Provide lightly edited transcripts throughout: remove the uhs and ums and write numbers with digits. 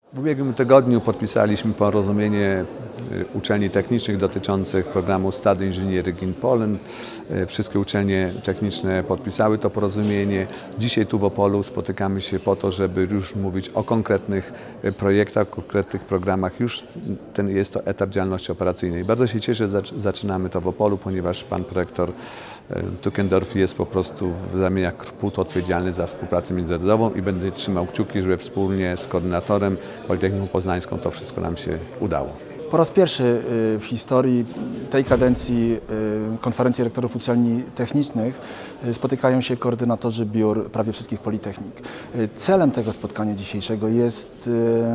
W ubiegłym tygodniu podpisaliśmy porozumienie uczelni technicznych dotyczących programu Study Engineering in Poland. Wszystkie uczelnie techniczne podpisały to porozumienie. Dzisiaj tu w Opolu spotykamy się po to, żeby już mówić o konkretnych projektach, konkretnych programach. Już jest to etap działalności operacyjnej. Bardzo się cieszę, że zaczynamy to w Opolu, ponieważ pan prorektor Tuckendorf jest po prostu w ramieniach KRPUT odpowiedzialny za współpracę międzynarodową i będę trzymał kciuki, żeby wspólnie z koordynatorem Politechniką Poznańską to wszystko nam się udało. Po raz pierwszy w historii tej kadencji Konferencji Rektorów Uczelni Technicznych spotykają się koordynatorzy biur prawie wszystkich politechnik. Celem tego spotkania dzisiejszego jest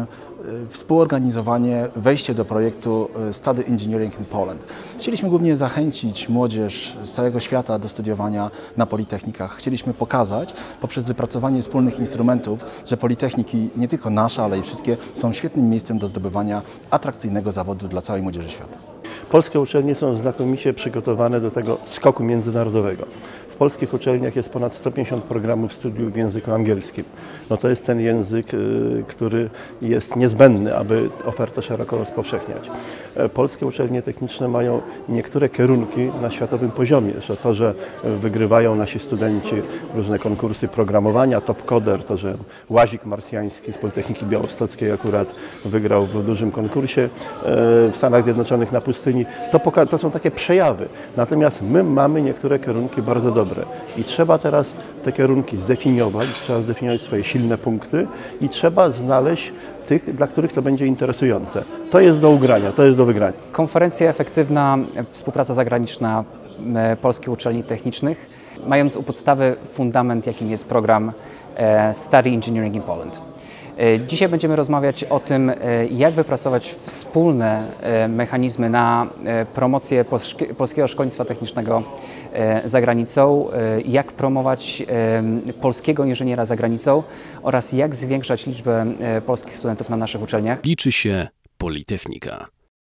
współorganizowanie, wejście do projektu Study Engineering in Poland. Chcieliśmy głównie zachęcić młodzież z całego świata do studiowania na politechnikach. Chcieliśmy pokazać poprzez wypracowanie wspólnych instrumentów, że politechniki, nie tylko nasze, ale i wszystkie, są świetnym miejscem do zdobywania atrakcyjnego zawodu dla całej młodzieży świata. Polskie uczelnie są znakomicie przygotowane do tego skoku międzynarodowego. W polskich uczelniach jest ponad 150 programów studiów w języku angielskim. No to jest ten język, który jest niezbędny, aby ofertę szeroko rozpowszechniać. Polskie uczelnie techniczne mają niektóre kierunki na światowym poziomie. Że to, że wygrywają nasi studenci różne konkursy programowania, Top Coder, to, że Łazik Marsjański z Politechniki Białostockiej akurat wygrał w dużym konkursie w Stanach Zjednoczonych na pustyni, to są takie przejawy. Natomiast my mamy niektóre kierunki bardzo dobre. I trzeba teraz te kierunki zdefiniować, trzeba zdefiniować swoje silne punkty i trzeba znaleźć tych, dla których to będzie interesujące. To jest do ugrania, to jest do wygrania. Konferencja efektywna, współpraca zagraniczna polskich uczelni technicznych, mając u podstawy fundament, jakim jest program Study Engineering in Poland. Dzisiaj będziemy rozmawiać o tym, jak wypracować wspólne mechanizmy na promocję polskiego szkolnictwa technicznego za granicą, jak promować polskiego inżyniera za granicą oraz jak zwiększać liczbę polskich studentów na naszych uczelniach. Liczy się Politechnika.